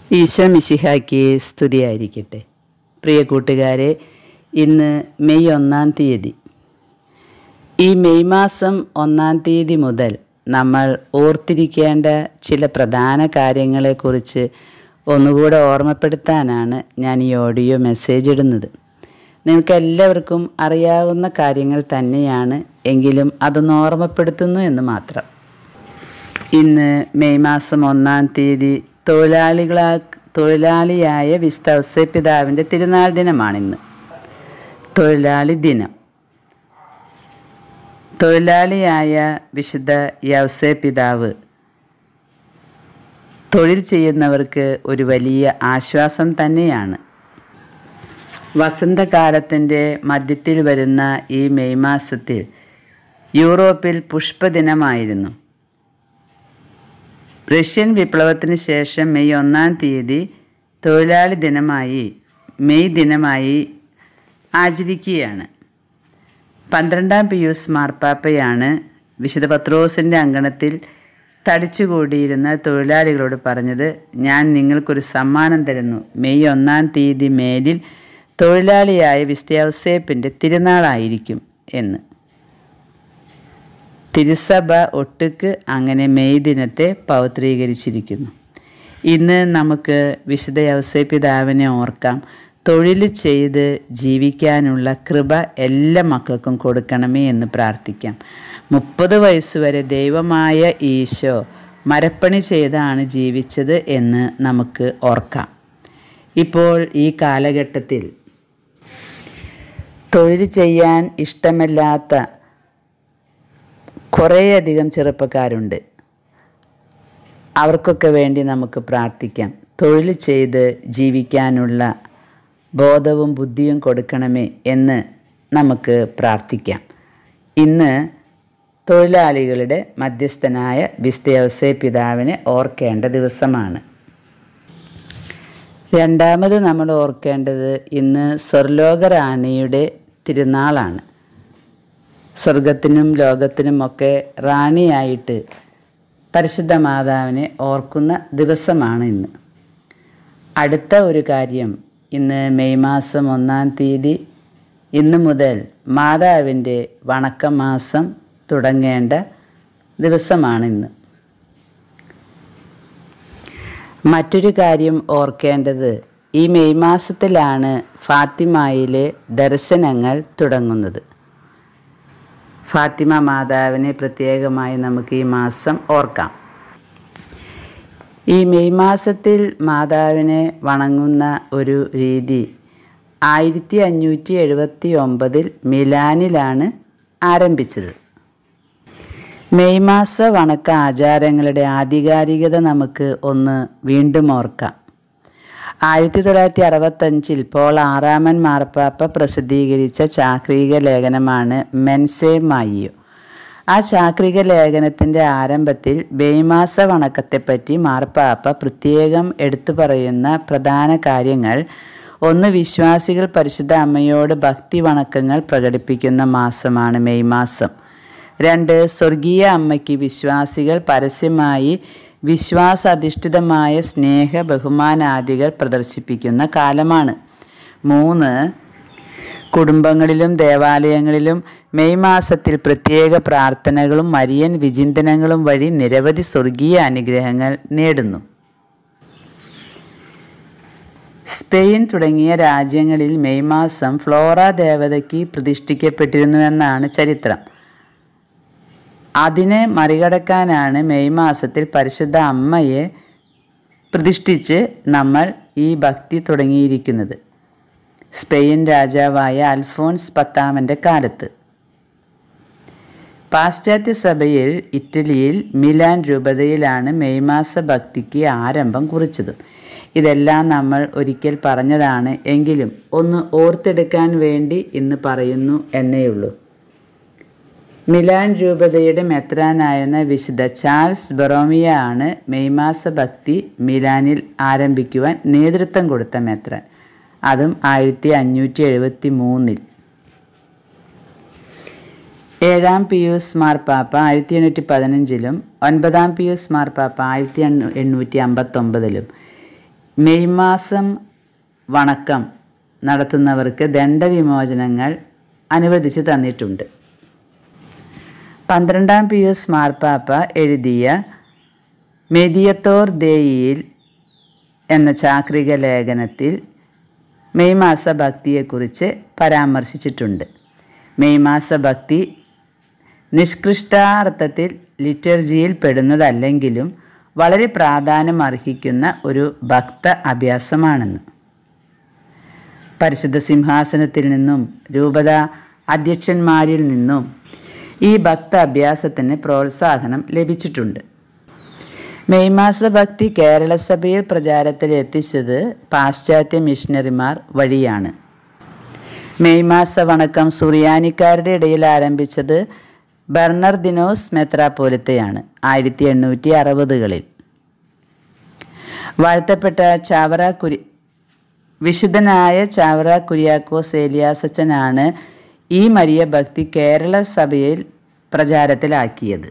ഈശോ മിശിഹായ്ക്ക് സ്തുതിയായിരിക്കട്ടെ. പ്രിയ കൂട്ടുകാരെ, ഇന്ന് മെയ് 1 തീയതി. ഈ മെയ് മാസം 1 മുതൽ നമ്മൾ ഓർത്തിരിക്കേണ്ട ചില പ്രധാന കാര്യങ്ങളെക്കുറിച്ച് ഒന്നുകൂടെ ഓർമ്മപ്പെടുത്താനാണ് ഞാൻ ഈ ഓഡിയോ മെസ്സേജ് ഇടുന്നത്. നിങ്ങൾക്ക് എല്ലാവർക്കും അറിയാവുന്ന കാര്യങ്ങൾ തന്നെയാണ്, എങ്കിലും അതൊന്ന് ഓർമ്മപ്പെടുത്തുന്നു എന്ന് മാത്രം. ഇന്ന് മെയ് മാസം 1 തീയതി തൊഴിലാളിയായ വിശുദ്ധ ഔസേപ്പിതാവിൻ്റെ തിരുനാൾ ദിനമാണിന്ന്. തൊഴിലാളി ദിനം. തൊഴിലാളിയായ വിശുദ്ധ യൗസേപ്പിതാവ് തൊഴിൽ ചെയ്യുന്നവർക്ക് ഒരു വലിയ ആശ്വാസം തന്നെയാണ്. വസന്തകാലത്തിൻ്റെ മധ്യത്തിൽ വരുന്ന ഈ മെയ് മാസത്തിൽ യൂറോപ്പിൽ പുഷ്പദിനമായിരുന്നു. റഷ്യൻ വിപ്ലവത്തിന് ശേഷം മെയ് 1 തീയതി തൊഴിലാളി ദിനമായി മെയ് ദിനമായി ആചരിക്കുകയാണ്. 12 പിയൂസ് മാർപ്പാപ്പയാണ് വിശുദ്ധ പത്രോസിൻ്റെ അങ്കണത്തിൽ തടിച്ചുകൂടിയിരുന്ന തൊഴിലാളികളോട് പറഞ്ഞത്, ഞാൻ നിങ്ങൾക്കൊരു സമ്മാനം തരുന്നു. മെയ് 1 തീയതി മേലിൽ തൊഴിലാളിയായ വിശുദ്ധ യൗസേപ്പിൻ്റെ തിരുനാളായിരിക്കും എന്ന്. തിരുസഭ ഒട്ടുക്ക് അങ്ങനെ മെയ് ദിനത്തെ പവിത്രീകരിച്ചിരിക്കുന്നു. ഇന്ന് നമുക്ക് വിശുദ്ധ യൗസേപ്പിതാവിനെ ഓർക്കാം. തൊഴിൽ ചെയ്ത് ജീവിക്കാനുള്ള കൃപ എല്ലാ മക്കൾക്കും കൊടുക്കണമേ എന്ന് പ്രാർത്ഥിക്കാം. 30 വയസ്സുവരെ ദൈവമായ ഈശോ മരപ്പണി ചെയ്താണ് ജീവിച്ചത് എന്ന് നമുക്ക് ഓർക്കാം. ഇപ്പോൾ ഈ കാലഘട്ടത്തിൽ തൊഴിൽ ചെയ്യാൻ ഇഷ്ടമില്ലാത്ത കുറേയധികം ചെറുപ്പക്കാരുണ്ട്. അവർക്കൊക്കെ വേണ്ടി നമുക്ക് പ്രാർത്ഥിക്കാം. തൊഴിൽ ചെയ്ത് ജീവിക്കാനുള്ള ബോധവും ബുദ്ധിയും കൊടുക്കണമേ എന്ന് നമുക്ക് പ്രാർത്ഥിക്കാം. ഇന്ന് തൊഴിലാളികളുടെ മധ്യസ്ഥനായ വിശുദ്ധ യൗസേപ്പിതാവിനെ ഓർക്കേണ്ട ദിവസമാണ്. രണ്ടാമത് നമ്മൾ ഓർക്കേണ്ടത് ഇന്ന് സ്വർലോക റാണിയുടെ തിരുനാളാണ്. സ്വർഗത്തിനും ലോകത്തിനുമൊക്കെ റാണിയായിട്ട് പരിശുദ്ധ മാതാവിനെ ഓർക്കുന്ന ദിവസമാണ് ഇന്ന്. അടുത്ത ഒരു കാര്യം, ഇന്ന് മെയ് മാസം 1 തീയതി ഇന്ന് മുതൽ മാതാവിൻ്റെ വണക്കമാസം തുടങ്ങേണ്ട ദിവസമാണിന്ന്. മറ്റൊരു കാര്യം ഓർക്കേണ്ടത്, ഈ മെയ് മാസത്തിലാണ് ഫാത്തിമയിലെ ദർശനങ്ങൾ തുടങ്ങുന്നത്. ഫാത്തിമ മാതാവിനെ പ്രത്യേകമായി നമുക്ക് ഈ മാസം ഓർക്കാം. ഈ മെയ് മാസത്തിൽ മാതാവിനെ വണങ്ങുന്ന ഒരു രീതി 1579 മിലാനിലാണ് ആരംഭിച്ചത്. മെയ് മാസ വണക്ക ആചാരങ്ങളുടെ ആധികാരികത നമുക്ക് ഒന്ന് വീണ്ടും ഓർക്കാം. 1965 പോൾ 6 മാർപ്പാപ്പ പ്രസിദ്ധീകരിച്ച ചാക്രിക ലേഖനമാണ് മെൻസേ മായിയോ. ആ ചാക്രിക ലേഖനത്തിൻ്റെ ആരംഭത്തിൽ മെയ് മാസ വണക്കത്തെപ്പറ്റി മാർപ്പാപ്പ പ്രത്യേകം എടുത്തു പറയുന്ന പ്രധാന കാര്യങ്ങൾ: 1. വിശ്വാസികൾ പരിശുദ്ധ അമ്മയോട് ഭക്തി വണക്കങ്ങൾ പ്രകടിപ്പിക്കുന്ന മാസമാണ് മെയ് മാസം. 2. സ്വർഗീയ അമ്മയ്ക്ക് വിശ്വാസികൾ പരസ്യമായി വിശ്വാസാധിഷ്ഠിതമായ സ്നേഹ ബഹുമാനാദികൾ പ്രദർശിപ്പിക്കുന്ന കാലമാണ്. 3. കുടുംബങ്ങളിലും ദേവാലയങ്ങളിലും മെയ് മാസത്തിൽ പ്രത്യേക പ്രാർത്ഥനകളും മരിയൻ വിചിന്തനങ്ങളും വഴി നിരവധി സ്വർഗീയ അനുഗ്രഹങ്ങൾ നേടുന്നു. സ്പെയിൻ തുടങ്ങിയ രാജ്യങ്ങളിൽ മെയ് മാസം ഫ്ലോറ ദേവതയ്ക്ക് പ്രതിഷ്ഠിക്കപ്പെട്ടിരുന്നുവെന്നാണ് ചരിത്രം. അതിനെ മറികടക്കാനാണ് മെയ് മാസത്തിൽ പരിശുദ്ധ അമ്മയെ പ്രതിഷ്ഠിച്ച് നമ്മൾ ഈ ഭക്തി തുടങ്ങിയിരിക്കുന്നത്. സ്പെയിൻ രാജാവായ അൽഫോൻസ് 10 കാലത്ത്. പാശ്ചാത്യ സഭയിൽ ഇറ്റലിയിൽ മിലാൻ രൂപതയിലാണ് മെയ് മാസ ഭക്തിക്ക് ആരംഭം കുറിച്ചതും. ഇതെല്ലാം നമ്മൾ ഒരിക്കൽ പറഞ്ഞതാണ്, എങ്കിലും ഒന്ന് ഓർത്തെടുക്കാൻ വേണ്ടി ഇന്ന് പറയുന്നു എന്നേയുള്ളൂ. മിലാൻ രൂപതയുടെ മെത്രാനായിരുന്ന വിശുദ്ധ ചാൾസ് ബൊറോമിയ ആണ് മെയ് മാസ ഭക്തി മിലാനിൽ ആരംഭിക്കുവാൻ നേതൃത്വം കൊടുത്ത മെത്രാൻ. അതും 1573. 7 പിയൂസ് മാർപ്പാപ്പ 1815 9 പിയൂസ് മാർപ്പാപ്പ 1859 മെയ് മാസം വണക്കം നടത്തുന്നവർക്ക് ദണ്ഡവിമോചനങ്ങൾ അനുവദിച്ച് തന്നിട്ടുണ്ട്. 12-ാം പിയൂസ് മാർപ്പാപ്പ എഴുതിയ മെദിയത്തോർ ദേയിയിൽ എന്ന ചാക്രിക ലേഖനത്തിൽ മെയ് മാസ ഭക്തിയെക്കുറിച്ച് പരാമർശിച്ചിട്ടുണ്ട്. മെയ് മാസ ഭക്തി നിഷ്കൃഷ്ടാർത്ഥത്തിൽ ലിറ്റർജിയിൽ പെടുന്നതല്ലെങ്കിലും വളരെ പ്രാധാന്യം അർഹിക്കുന്ന ഒരു ഭക്ത അഭ്യാസമാണെന്ന്. പരിശുദ്ധ സിംഹാസനത്തിൽ നിന്നും രൂപത അധ്യക്ഷന്മാരിൽ നിന്നും ഈ ഭക്ത അഭ്യാസത്തിന് പ്രോത്സാഹനം ലഭിച്ചിട്ടുണ്ട്. മെയ് മാസ ഭക്തി കേരള സഭയിൽ പ്രചാരത്തിൽ എത്തിച്ചത് പാശ്ചാത്യ മിഷണറിമാർ വഴിയാണ്. മെയ് മാസ വണക്കം സുറിയാനിക്കാരുടെ ഇടയിൽ ആരംഭിച്ചത് ബെർണർദിനോസ് മെത്രാപ്പോലിത്തയാണ് 1860-കളിൽ. വാഴ്ത്തപ്പെട്ട വിശുദ്ധനായ ചാവറ കുര്യാക്കോസ് ഏലിയാസച്ചനാണ് ഈ മരിയ ഭക്തി കേരള സഭയിൽ പ്രചാരത്തിലാക്കിയത്.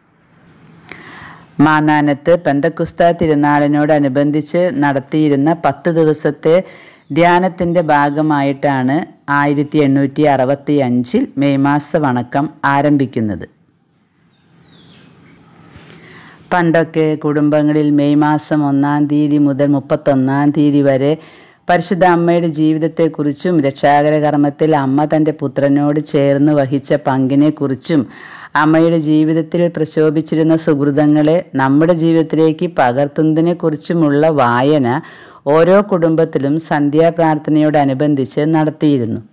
മാന്നാനത്ത് പെന്തക്കുസ്ത തിരുനാളിനോടനുബന്ധിച്ച് നടത്തിയിരുന്ന 10 ദിവസത്തെ ധ്യാനത്തിൻ്റെ ഭാഗമായിട്ടാണ് 1865 മെയ് മാസ വണക്കം ആരംഭിക്കുന്നത്. പണ്ടൊക്കെ കുടുംബങ്ങളിൽ മെയ് മാസം 1-ാം തീയതി മുതൽ 31-ാം തീയതി വരെ പരിശുദ്ധ അമ്മയുടെ ജീവിതത്തെക്കുറിച്ചും രക്ഷാകര കർമ്മത്തിൽ അമ്മ തൻ്റെ പുത്രനോട് ചേർന്ന് വഹിച്ച പങ്കിനെക്കുറിച്ചും അമ്മയുടെ ജീവിതത്തിൽ പ്രശോഭിച്ചിരുന്ന സുഹൃതങ്ങളെ നമ്മുടെ ജീവിതത്തിലേക്ക് പകർത്തുന്നതിനെക്കുറിച്ചുമുള്ള വായന ഓരോ കുടുംബത്തിലും സന്ധ്യാപ്രാർത്ഥനയോടനുബന്ധിച്ച് നടത്തിയിരുന്നു.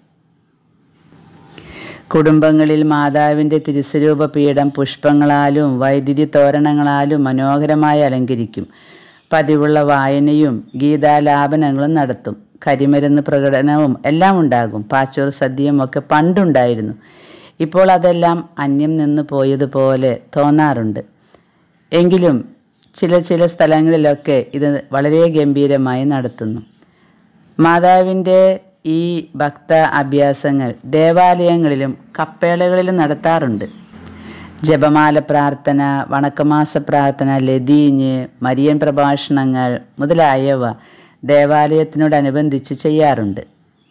കുടുംബങ്ങളിൽ മാതാവിൻ്റെ തിരുസ്വരൂപ പീഠം പുഷ്പങ്ങളാലും വൈദ്യുതി തോരണങ്ങളാലും മനോഹരമായി അലങ്കരിക്കും. പതിവുള്ള വായനയും ഗീതാലാപനങ്ങളും നടത്തും. കരിമരുന്ന് പ്രകടനവും എല്ലാം ഉണ്ടാകും. പാച്ചോർ സദ്യയും ഒക്കെ പണ്ടുണ്ടായിരുന്നു. ഇപ്പോൾ അതെല്ലാം അന്യം നിന്ന് പോയതുപോലെ തോന്നാറുണ്ട്. എങ്കിലും ചില സ്ഥലങ്ങളിലൊക്കെ ഇത് വളരെ ഗംഭീരമായി നടത്തുന്നു. മാതാവിൻ്റെ ഈ ഭക്ത അഭ്യാസങ്ങൾ ദേവാലയങ്ങളിലും കപ്പേളകളിലും നടത്താറുണ്ട്. ജപമാല പ്രാർത്ഥന, വണക്കമാസ പ്രാർത്ഥന, ലതീഞ്ഞ്, മരിയൻ പ്രഭാഷണങ്ങൾ മുതലായവ ദേവാലയത്തിനോടനുബന്ധിച്ച് ചെയ്യാറുണ്ട്.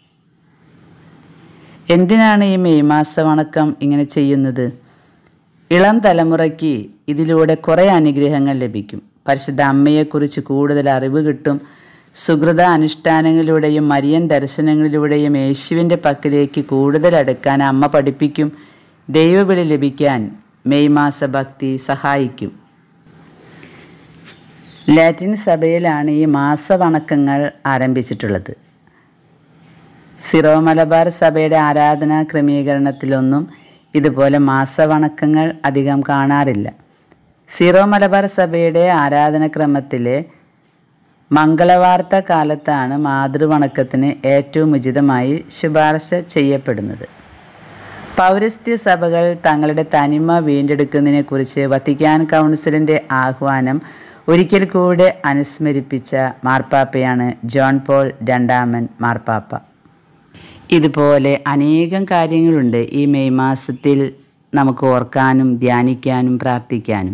എന്തിനാണ് ഈ മെയ് മാസ വണക്കം ഇങ്ങനെ ചെയ്യുന്നത്? ഇളം തലമുറയ്ക്ക് ഇതിലൂടെ കുറേ അനുഗ്രഹങ്ങൾ ലഭിക്കും. പരിശുദ്ധ അമ്മയെക്കുറിച്ച് കൂടുതൽ അറിവ് കിട്ടും. സുഹൃത അനുഷ്ഠാനങ്ങളിലൂടെയും മരിയൻ ദർശനങ്ങളിലൂടെയും യേശുവിൻ്റെ പക്കലേക്ക് കൂടുതൽ അടുക്കാൻ അമ്മ പഠിപ്പിക്കും. ദൈവവിളി ലഭിക്കാൻ മെയ് മാസ ഭക്തി സഹായിക്കും. ലാറ്റിൻ സഭയിലാണ് ഈ മാസവണക്കങ്ങൾ ആരംഭിച്ചിട്ടുള്ളത്. സിറോ മലബാർ സഭയുടെ ആരാധനാ ക്രമീകരണത്തിലൊന്നും ഇതുപോലെ മാസവണക്കങ്ങൾ അധികം കാണാറില്ല. സിറോ മലബാർ സഭയുടെ ആരാധനക്രമത്തിലെ മംഗളവാർത്ത കാലത്താണ് മാതൃവണക്കത്തിന് ഏറ്റവും ഉചിതമായി ശുപാർശ ചെയ്യപ്പെടുന്നത്. പൗരസ്ത്യ സഭകൾ തങ്ങളുടെ തനിമ വീണ്ടെടുക്കുന്നതിനെക്കുറിച്ച് വത്തിക്കാൻ കൗൺസിലിൻ്റെ ആഹ്വാനം ഒരിക്കൽ കൂടെ അനുസ്മരിപ്പിച്ച മാർപ്പാപ്പയാണ് ജോൺ പോൾ രണ്ടാമൻ മാർപ്പാപ്പ. ഇതുപോലെ അനേകം കാര്യങ്ങളുണ്ട് ഈ മെയ് മാസത്തിൽ നമുക്ക് ഓർക്കാനും ധ്യാനിക്കാനും പ്രാർത്ഥിക്കാനും.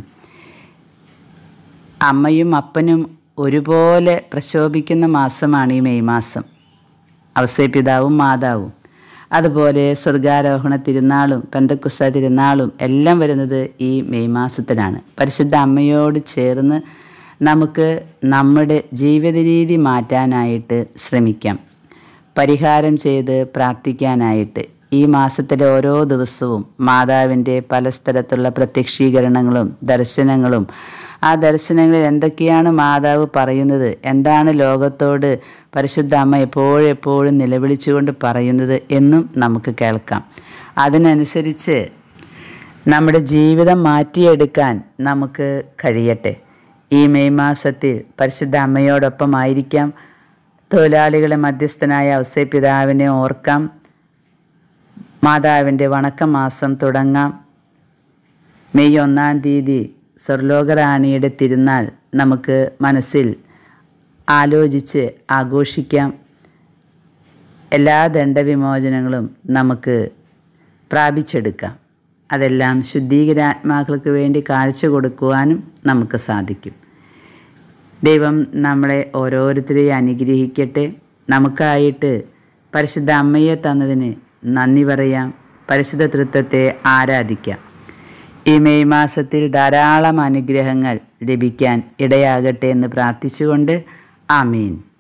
അമ്മയും അപ്പനും ഒരുപോലെ പ്രശോഭിക്കുന്ന മാസമാണ് ഈ മെയ് മാസം. ഔസേപ്പിതാവും മാതാവും. അതുപോലെ സ്വർഗാരോഹണ തിരുനാളും പെന്തക്കുസ്ത തിരുനാളും എല്ലാം വരുന്നത് ഈ മെയ് മാസത്തിലാണ്. പരിശുദ്ധ അമ്മയോട് ചേർന്ന് നമുക്ക് നമ്മുടെ ജീവിത രീതി മാറ്റാനായിട്ട് ശ്രമിക്കാം. പരിഹാരം ചെയ്ത് പ്രാർത്ഥിക്കാനായിട്ട് ഈ മാസത്തിലെ ഓരോ ദിവസവും മാതാവിൻ്റെ പല സ്ഥലത്തുള്ള പ്രത്യക്ഷീകരണങ്ങളും ദർശനങ്ങളും, ആ ദർശനങ്ങളിൽ എന്തൊക്കെയാണ് മാതാവ് പറയുന്നത്, എന്താണ് ലോകത്തോട് പരിശുദ്ധ അമ്മ എപ്പോഴും നിലവിളിച്ചുകൊണ്ട് പറയുന്നത് എന്നും നമുക്ക് കേൾക്കാം. അതിനനുസരിച്ച് നമ്മുടെ ജീവിതം മാറ്റിയെടുക്കാൻ നമുക്ക് കഴിയട്ടെ. ഈ മെയ് മാസത്തിൽ പരിശുദ്ധ അമ്മയോടൊപ്പമായിരിക്കാം. തൊഴിലാളികളെ മധ്യസ്ഥനായ ഔസേപ്പിതാവിനെ ഓർക്കാം. മാതാവിൻ്റെ വണക്കമാസം തുടങ്ങാം. മെയ് 1-ാം തീയതി സ്വർലോകറാണിയുടെ തിരുനാൾ നമുക്ക് മനസ്സിൽ ആലോചിച്ച് ആഘോഷിക്കാം. എല്ലാ ദണ്ഡവിമോചനങ്ങളും നമുക്ക് പ്രാപിച്ചെടുക്കാം. അതെല്ലാം ശുദ്ധീകരാത്മാക്കൾക്ക് വേണ്ടി കാഴ്ച കൊടുക്കുവാനും നമുക്ക് സാധിക്കും. ദൈവം നമ്മളെ ഓരോരുത്തരെയും അനുഗ്രഹിക്കട്ടെ. നമുക്കായിട്ട് പരിശുദ്ധ അമ്മയെ തന്നതിന് നന്ദി പറയാം. പരിശുദ്ധ തൃത്വത്തെ ആരാധിക്കാം. ഈ മെയ് മാസത്തിൽ ധാരാളം അനുഗ്രഹങ്ങൾ ലഭിക്കാൻ ഇടയാകട്ടെ എന്ന് പ്രാർത്ഥിച്ചുകൊണ്ട് ആമീൻ.